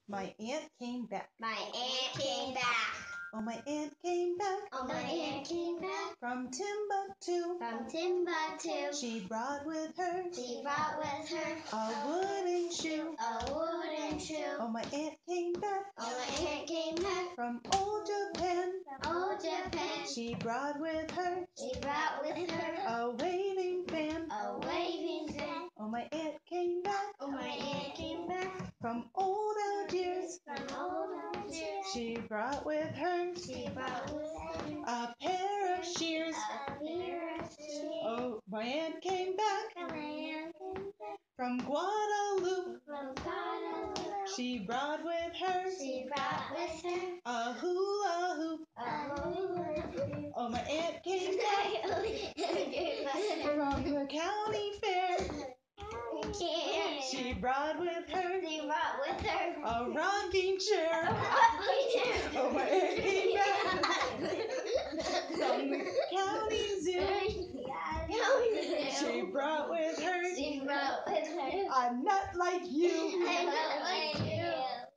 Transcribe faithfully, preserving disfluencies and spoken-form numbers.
My aunt came back. My aunt came back. Oh, my aunt came back. Oh, my aunt came back. From Timbuktu. From Timbuktu. She brought with her. She brought with her. A wooden shoe. A wooden shoe. Oh, my aunt came back. Oh, my aunt came back. From old Japan. From old Japan. She brought with her. She brought with her. A waving fan. A waving fan. Oh, my aunt came back. Oh, my aunt came back. From old Algiers. From old Algiers. She brought with her. She brought with her. A pair of shears. A pair of shears. Oh, my aunt came back. Oh, my aunt came back. From Guadalupe. From Guadalupe. She brought with her. She brought with her. A hula hoop. A hula hoop. Oh, my aunt came back. From the county fair. She brought with her. She brought with her. A rocking chair. A rocking chair. Oh, my aunt came back. From the county zoo. She brought with her. She brought with her. A nut like you. A nut like you.